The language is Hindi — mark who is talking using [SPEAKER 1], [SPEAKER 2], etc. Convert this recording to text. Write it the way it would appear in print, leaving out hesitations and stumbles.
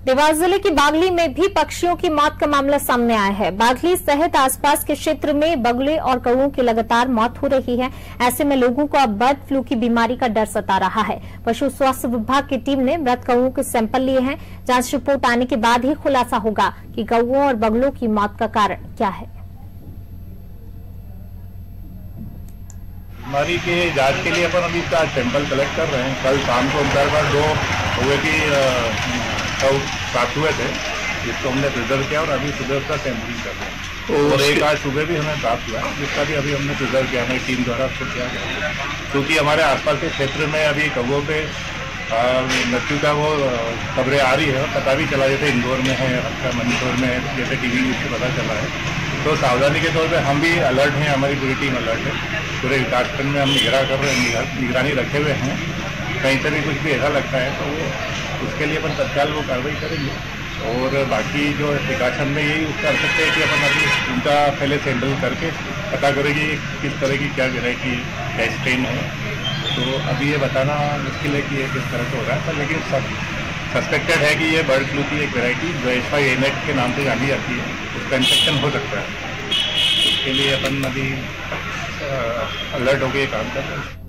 [SPEAKER 1] देवास जिले की बागली में भी पक्षियों की मौत का मामला सामने आया है। बागली सहित आसपास के क्षेत्र में बगुले और कौओं की लगातार मौत हो रही है। ऐसे में लोगों को अब बर्ड फ्लू की बीमारी का डर सता रहा है। पशु स्वास्थ्य विभाग की टीम ने मृत कौओं के सैंपल लिए हैं। जांच रिपोर्ट आने के बाद ही खुलासा होगा कि कौओं और बगुलों की मौत का कारण क्या है।
[SPEAKER 2] बीमारी के जांच के लिए अपन अभी इसका सैंपल कलेक्ट कर रहे हैं। कल शाम को हमारे पास 2 कौवे की प्राप्त हुए थे, जिसको हमने प्रिजर्व किया और अभी सुबह उसका सैंपलिंग कर रहे हैं। और एक आज सुबह भी हमें प्राप्त हुआ है, जिसका भी अभी हमने प्रिजर्व किया, हमारी टीम द्वारा उसको किया गया। क्योंकि हमारे आसपास के क्षेत्र में अभी कौवों पे मृत्यु का वो खबरें आ रही है, पता भी चला जैसे इंदौर में है, मंदसौर में है, जैसे टीवी न्यूज़ से पता चला है। तो सावधानी के तौर पे हम भी अलर्ट हैं, हमारी पूरी टीम अलर्ट है। पूरे विकासखंड में हम निगरानी रखे हुए हैं। कहीं से भी कुछ भी ऐसा लगता है तो वो उसके लिए अपन तत्काल वो कार्रवाई करेंगे। और बाकी जो विकासखंड में यही कर सकते हैं कि अपन अभी उनका पहले सैंपल करके पता करेंगे किस तरह की क्या वेराइटी क्या स्ट्रेन है। तो अभी ये बताना मुश्किल है कि ये किस तरह से हो रहा है, लेकिन सस्पेक्टेड है कि ये बर्ड फ्लू की एक वेराइटी जो H5N8 के नाम से जानी जाती है, उसका इन्फेक्शन हो सकता है। उसके लिए अपन अभी अलर्ट होकर काम कर रहे हैं।